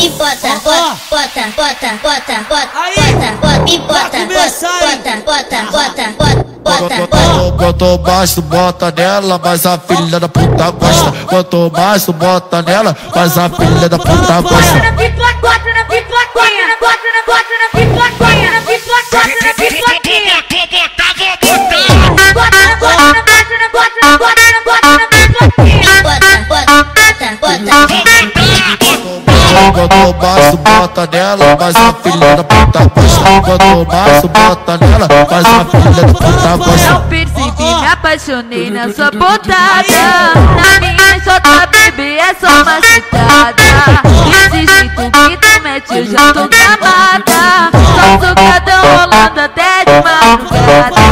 me bota, bota, bota, bota, bota, bota, me bota, bota, bota, bota, bota. Quanto mais tu bota nela, mais a filha da puta gosta. Quanto mais tu bota nela, mais a filha da puta gosta. Bota na pipoquinha, bota na pipoquinha, bota na pipoquinha, na pipoquinha, na pipoquinha. Bota na pipoquinha. Quanto mais tu bota nela, mais a filha da puta gosta. Quanto mais tu bota nela, mais a filha da puta gosta. Não percebi, me apaixonei na sua botada. Na minha enxota, bebê, é só uma citada. Desse jeito que tu mete, eu já tô gamada. Só sucadão rolando até de madrugada.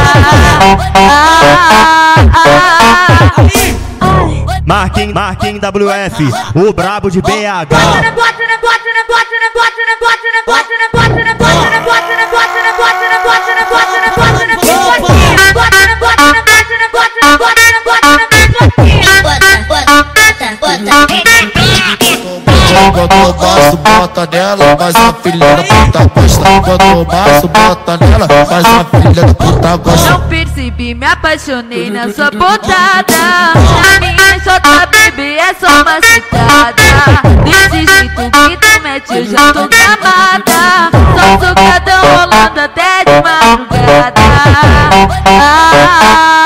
Marquinhos WF, o brabo de BH. Bota na bota na bota na bota na bota na bota na bota na bota na bota na bota na bota na bota na bota na bota na bota na pipoquinha. Bota na bota na bota na bota na bota na bota na pipoquinha. Bota, bota. Quanto mais tu bota nela, mais a filha da puta gosta. Quanto mais tu bota nela, mais a filha da puta gosta. Não percebi, me apaixonei na sua botada. Na minha enxota, bebê, é só uma citada. Desse jeito que tu mete, eu já tô gamada. Só sucadão rolando até de madrugada.